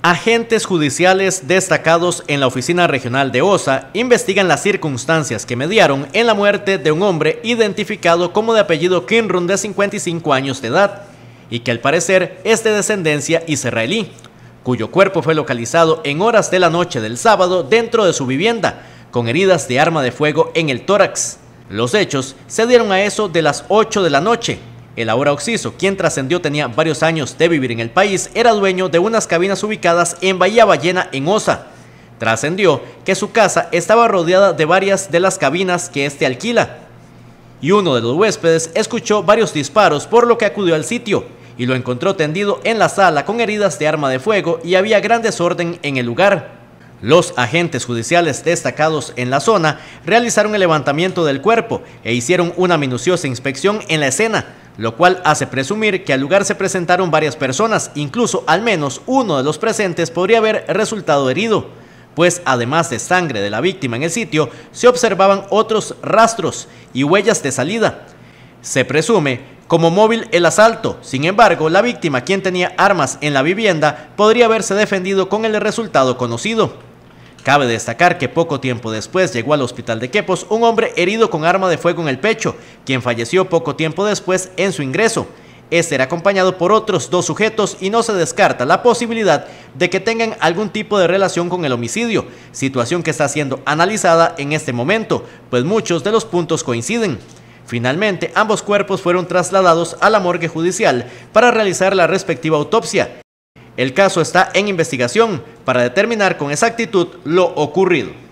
Agentes judiciales destacados en la Oficina Regional de Osa investigan las circunstancias que mediaron en la muerte de un hombre identificado como de apellido Kinrun, de 55 años de edad, y que al parecer es de descendencia israelí, cuyo cuerpo fue localizado en horas de la noche del sábado dentro de su vivienda, con heridas de arma de fuego en el tórax. Los hechos se dieron a eso de las 8 de la noche. El ahora occiso, quien trascendió tenía varios años de vivir en el país, era dueño de unas cabinas ubicadas en Bahía Ballena, en Osa. Trascendió que su casa estaba rodeada de varias de las cabinas que éste alquila. Y uno de los huéspedes escuchó varios disparos, por lo que acudió al sitio y lo encontró tendido en la sala con heridas de arma de fuego y había gran desorden en el lugar. Los agentes judiciales destacados en la zona realizaron el levantamiento del cuerpo e hicieron una minuciosa inspección en la escena, lo cual hace presumir que al lugar se presentaron varias personas, incluso al menos uno de los presentes podría haber resultado herido, pues además de sangre de la víctima en el sitio, se observaban otros rastros y huellas de salida. Se presume como móvil el asalto. Sin embargo, la víctima, quien tenía armas en la vivienda, podría haberse defendido con el resultado conocido. Cabe destacar que poco tiempo después llegó al hospital de Quepos un hombre herido con arma de fuego en el pecho, quien falleció poco tiempo después en su ingreso. Este era acompañado por otros dos sujetos y no se descarta la posibilidad de que tengan algún tipo de relación con el homicidio, situación que está siendo analizada en este momento, pues muchos de los puntos coinciden. Finalmente, ambos cuerpos fueron trasladados a la morgue judicial para realizar la respectiva autopsia. El caso está en investigación para determinar con exactitud lo ocurrido.